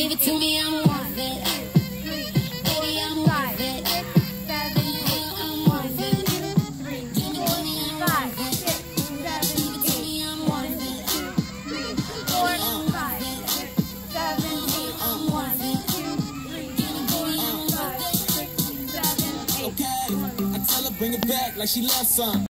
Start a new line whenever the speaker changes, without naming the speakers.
Give it to me, I'm worth it. Baby, I'm worth it.
7, 8, 1, 2, 3, 4, 5, 6, 7, 8, 1, 2, 3, 4, 5, 6, 7, 8, 1, 2, 3, 4, 5, 6, 7, 8.
Okay, I tell her bring it back like she loves some.